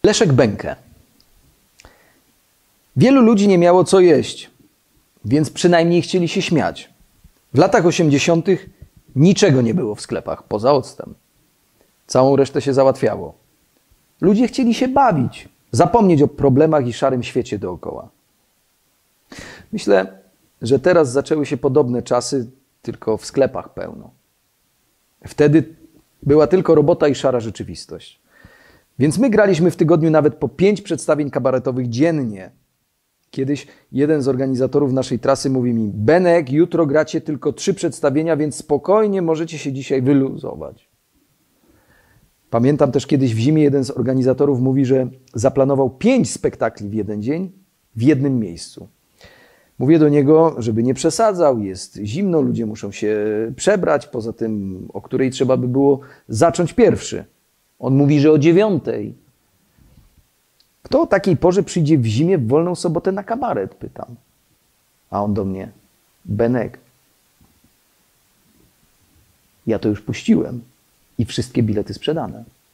Leszek Bękę. Wielu ludzi nie miało co jeść, więc przynajmniej chcieli się śmiać. W latach 80. niczego nie było w sklepach, poza octem. Całą resztę się załatwiało. Ludzie chcieli się bawić, zapomnieć o problemach i szarym świecie dookoła. Myślę, że teraz zaczęły się podobne czasy, tylko w sklepach pełno. Wtedy była tylko robota i szara rzeczywistość. Więc my graliśmy w tygodniu nawet po 5 przedstawień kabaretowych dziennie. Kiedyś jeden z organizatorów naszej trasy mówi mi: Benek, jutro gracie tylko 3 przedstawienia, więc spokojnie możecie się dzisiaj wyluzować. Pamiętam też kiedyś w zimie jeden z organizatorów mówi, że zaplanował 5 spektakli w jeden dzień w jednym miejscu. Mówię do niego, żeby nie przesadzał, jest zimno, ludzie muszą się przebrać, poza tym o której trzeba by było zacząć pierwszy. On mówi, że o 9. Kto o takiej porze przyjdzie w zimie w wolną sobotę na kabaret? Pytam. A on do mnie: Benek, ja to już puściłem i wszystkie bilety sprzedane.